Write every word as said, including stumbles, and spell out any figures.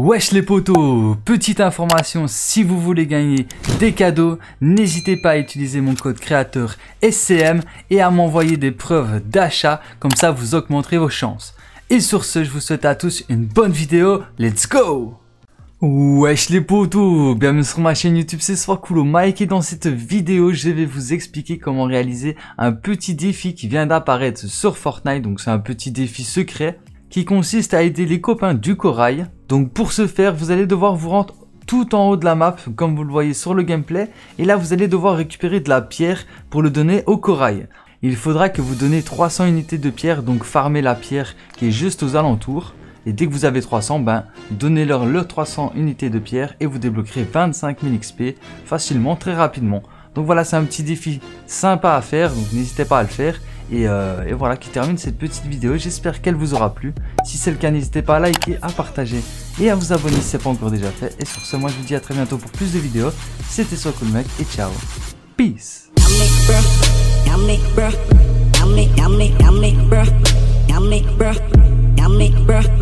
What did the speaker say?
Wesh les potos, petite information, si vous voulez gagner des cadeaux, n'hésitez pas à utiliser mon code créateur S C M et à m'envoyer des preuves d'achat, comme ça vous augmenterez vos chances. Et sur ce, je vous souhaite à tous une bonne vidéo, let's go! Wesh les potos, bienvenue sur ma chaîne YouTube, c'est Soircoolo Mike et dans cette vidéo, je vais vous expliquer comment réaliser un petit défi qui vient d'apparaître sur Fortnite, donc c'est un petit défi secret qui consiste à aider les copains du corail. Donc pour ce faire, vous allez devoir vous rendre tout en haut de la map, comme vous le voyez sur le gameplay. Et là, vous allez devoir récupérer de la pierre pour le donner au corail. Il faudra que vous donnez trois cents unités de pierre, donc farmez la pierre qui est juste aux alentours. Et dès que vous avez trois cents, ben, donnez-leur le trois cents unités de pierre et vous débloquerez vingt-cinq mille X P facilement, très rapidement. Donc voilà, c'est un petit défi sympa à faire, donc n'hésitez pas à le faire. Et, euh, et voilà qui termine cette petite vidéo, j'espère qu'elle vous aura plu. Si c'est le cas, n'hésitez pas à liker, à partager et à vous abonner si ce n'est pas encore déjà fait. Et sur ce, moi je vous dis à très bientôt pour plus de vidéos. C'était Soircoolo Mike et ciao. Peace. Yummy, bruh. Yummy, yummy, yummy, bruh. Yummy, bruh. Yummy, bruh.